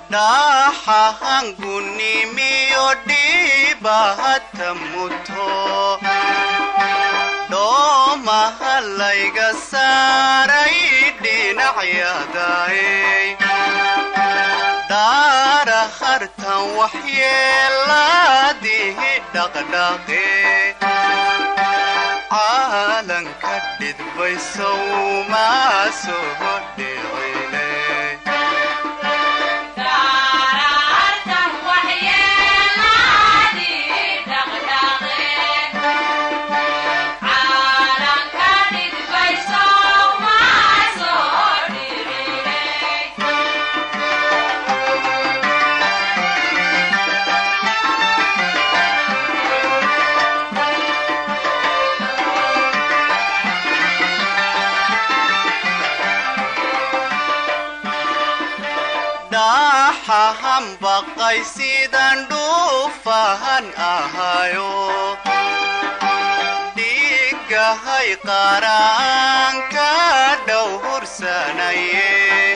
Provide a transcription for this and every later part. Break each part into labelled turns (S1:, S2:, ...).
S1: dhaxahan gunimiyo dhibahata muto doomaha layga saaray dhinacyadaay daara hartan waxyeelaadihi dhaqdhaqe caalanka dhidbaysow maa soo dhicine dhaxahan baqay sidaan dhuufahan ahayo dhigahay qaraanka dhowhursanaye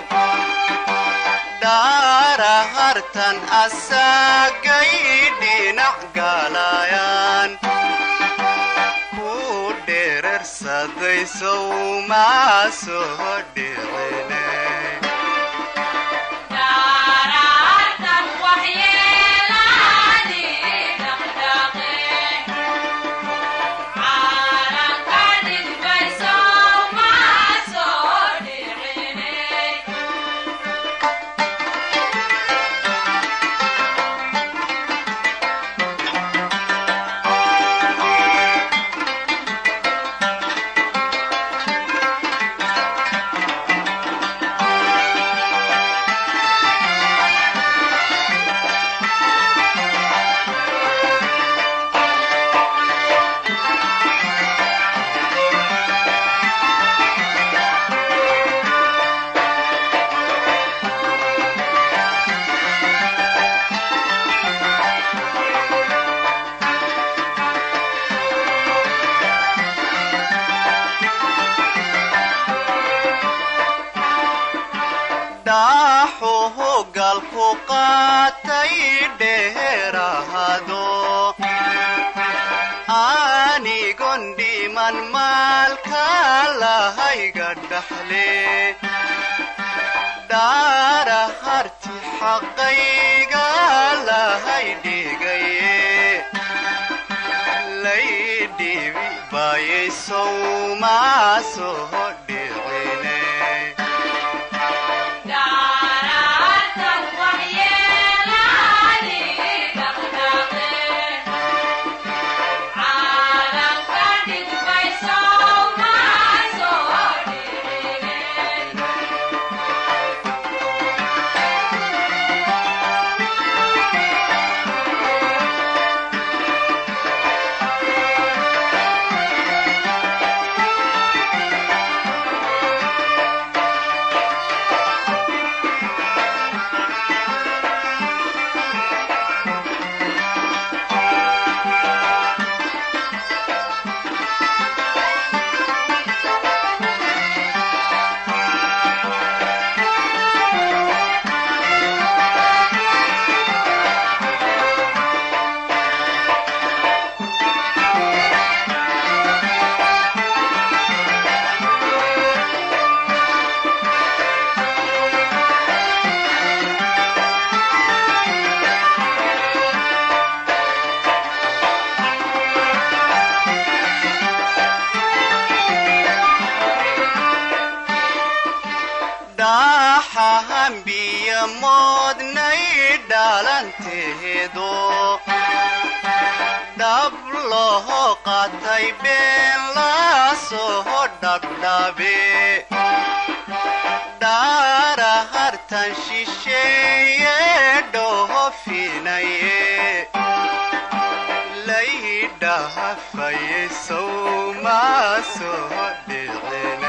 S1: daara hartan asagay dhinac galayaan ku dherersaday sow maa soo dhicine dhaxuhu galku qaatay dheerahado anigon dhiman maalka lahayga dhaxle daara harti xaqayga lahay dhigaye lay dhibi bayaysow maa soo dhicine dhaxahan biyo moodnay dhalanteedo dhab loo qaatay been la soo dhabdhabe daara hartan shisheeye dhoofinaye lay dhahafaye sow maa soo dhicine